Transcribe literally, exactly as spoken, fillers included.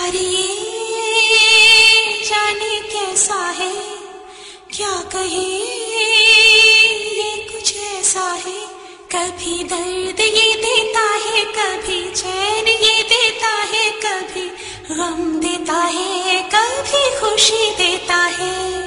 प्यार ये जाने कैसा है, क्या कहे ये कुछ ऐसा है। कभी दर्द ये देता है, कभी चैन ये देता है, कभी गम देता है, कभी खुशी देता है।